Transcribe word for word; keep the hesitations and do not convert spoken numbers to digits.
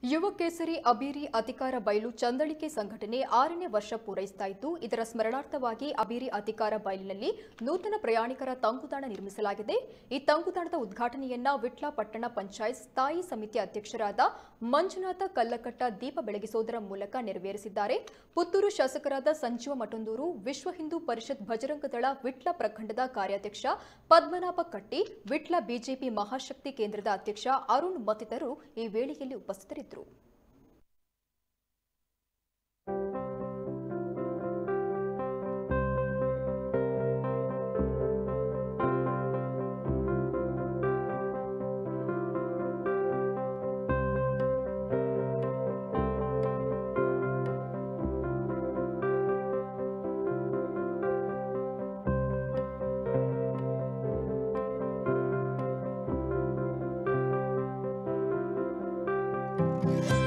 ಯುವ ಕೇಸರಿ ಅಬೀರಿ ಅಧಿಕಾರ ಬಯಲು ಚಂದಳಿಕೆ ಸಂಘಟನೆ ಆರನೇ ವರ್ಷ ಪೂರೈಸ್ತಾ ಇದ್ದು, ಇದರ ಸ್ಮರಣಾರ್ಥವಾಗಿ ಅಬೀರಿ ಅಧಿಕಾರ ಬಯಲಿನಲ್ಲಿ ನೂತನ ಪ್ರಯಾಣಿಕರ ತಂಗುದಾಣ ನಿರ್ಮಿಸಲಾಗಿದೆ. ಈ ತಂಗುದಾಣದ ಉದ್ಘಾಟನೆಯನ್ನ ವಿಟ್ಲ ಪಟ್ಟಣ ಪಂಚಾಯತ್ ಸ್ಥಾಯಿ ಸಮಿತಿ ಅಧ್ಯಕ್ಷರಾದ ಮಂಜುನಾಥ ಕಲ್ಲಕಟ್ಟ ದೀಪ ಬೆಳಗಿಸುವುದರ ಮೂಲಕ ನೆರವೇರಿಸಿದ್ದಾರೆ. ಪುತ್ತೂರು ಶಾಸಕರಾದ ಸಂಜೀವ ಮಠಂದೂರು, ವಿಶ್ವ ಹಿಂದೂ ಪರಿಷತ್ ಭಜರಂಗ ದಳ ವಿಟ್ಲ ಪ್ರಖಂಡದ ಕಾರ್ಯಾಧ್ಯಕ್ಷ ಪದ್ಮನಾಭ ಕಟ್ಟಿ, ವಿಟ್ಲ ಬಿಜೆಪಿ ಮಹಾಶಕ್ತಿ ಕೇಂದ್ರದ ಅಧ್ಯಕ್ಷ ಅರುಣ್ ಮತ್ತಿತರರು ಈ ವೇಳೆಯಲ್ಲಿ ಉಪಸ್ಥಿತರಿದ್ದರು. you